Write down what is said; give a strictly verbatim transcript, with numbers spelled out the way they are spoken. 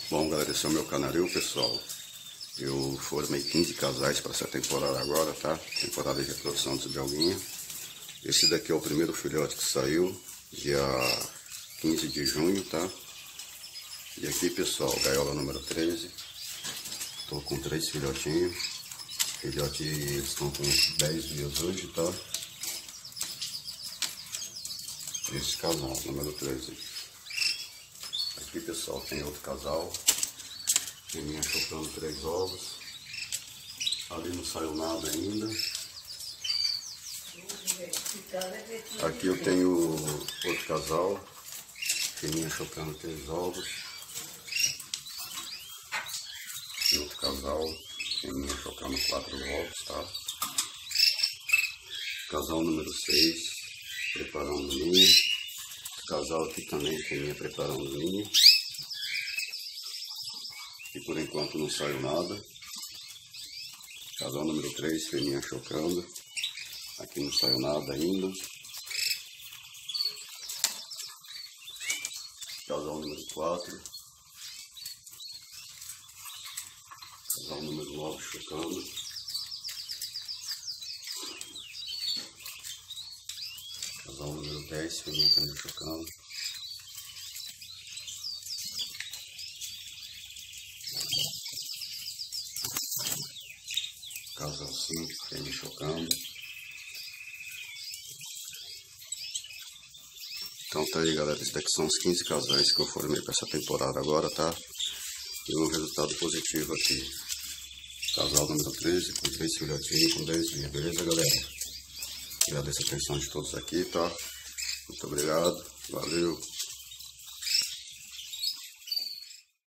Bom, galera, esse é o meu canaril, pessoal. Eu formei quinze casais para essa temporada agora, tá? Temporada de reprodução de galguinha. Esse daqui é o primeiro filhote que saiu, dia quinze de junho, tá? E aqui, pessoal, gaiola número treze. Tô com três filhotinhos. Filhotes estão com dez dias hoje, tá? Esse casal, número treze. Aqui, pessoal, tem outro casal. Fêmea chocando três ovos. Ali não saiu nada ainda. Aqui eu tenho outro casal. Fêmea chocando três ovos. E outro casal. Fêmea chocando quatro ovos, tá? Casal número seis. Preparando o ninho. Casal aqui também, fêmea preparando o ninho. E por enquanto não saiu nada. Casal número três, fêmea chocando. Aqui não saiu nada ainda. Casal número quatro. Casal número nove chocando. Casal número dez, fêmea também chocando. Casal cinco, fêmea chocando. Então tá aí, galera, esses daqui são os quinze casais que eu formei para essa temporada agora, tá? E um resultado positivo aqui. Casal número treze, com três filhotinhos, com dez dias, beleza, galera? Agradeço a atenção de todos aqui, tá? Muito obrigado, valeu!